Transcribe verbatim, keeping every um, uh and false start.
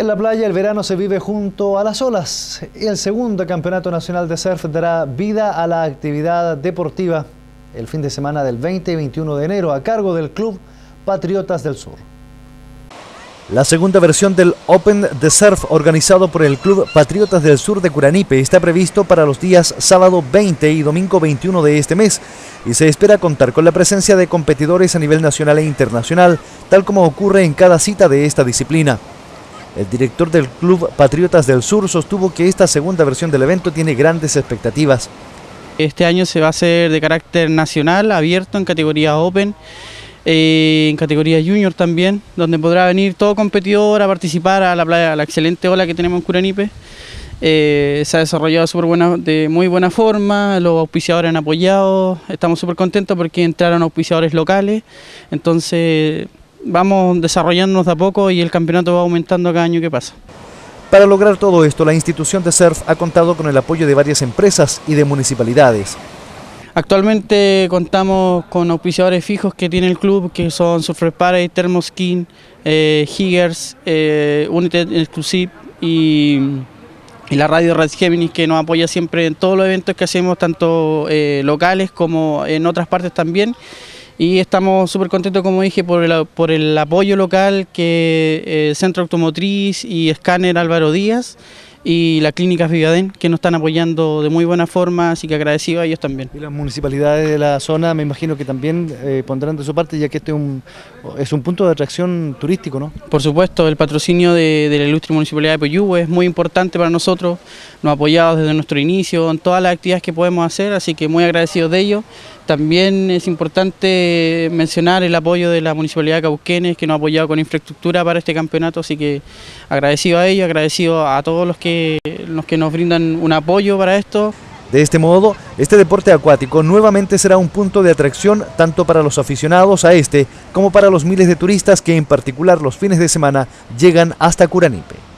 en la playa el verano se vive junto a las olas y el segundo campeonato nacional de surf dará vida a la actividad deportiva el fin de semana del veinte y veintiuno de enero a cargo del Club Patriotas del Sur. La segunda versión del Open de Surf organizado por el Club Patriotas del Sur de Curanipe está previsto para los días sábado veinte y domingo veintiuno de este mes y se espera contar con la presencia de competidores a nivel nacional e internacional, tal como ocurre en cada cita de esta disciplina. El director del Club Patriotas del Sur sostuvo que esta segunda versión del evento tiene grandes expectativas. Este año se va a hacer de carácter nacional, abierto en categoría Open, eh, en categoría Junior también, donde podrá venir todo competidor a participar a la playa, a la excelente ola que tenemos en Curanipe. Eh, se ha desarrollado super buena, de muy buena forma, los auspiciadores han apoyado, estamos súper contentos porque entraron auspiciadores locales, entonces vamos desarrollándonos de a poco y el campeonato va aumentando cada año que pasa. Para lograr todo esto, la institución de surf ha contado con el apoyo de varias empresas y de municipalidades. Actualmente contamos con auspiciadores fijos que tiene el club, que son Surfer Paradise, Thermoskin, eh, Higgers, eh, United Exclusive y, y la radio Red Géminis, que nos apoya siempre en todos los eventos que hacemos, tanto eh, locales como en otras partes también. Y estamos súper contentos, como dije, por el, por el apoyo local que eh, Centro Automotriz y Escáner Álvaro Díaz y la Clínica Vivaden, que nos están apoyando de muy buena forma, así que agradecido a ellos también. Y las municipalidades de la zona me imagino que también eh, pondrán de su parte, ya que este es un, es un punto de atracción turístico, ¿no? Por supuesto, el patrocinio de, de la ilustre Municipalidad de Puyehue es muy importante para nosotros, nos ha apoyado desde nuestro inicio en todas las actividades que podemos hacer, así que muy agradecidos de ellos. También es importante mencionar el apoyo de la Municipalidad de Cauquenes, que nos ha apoyado con infraestructura para este campeonato, así que agradecido a ellos, agradecido a todos los que, los que nos brindan un apoyo para esto. De este modo, este deporte acuático nuevamente será un punto de atracción tanto para los aficionados a este como para los miles de turistas que en particular los fines de semana llegan hasta Curanipe.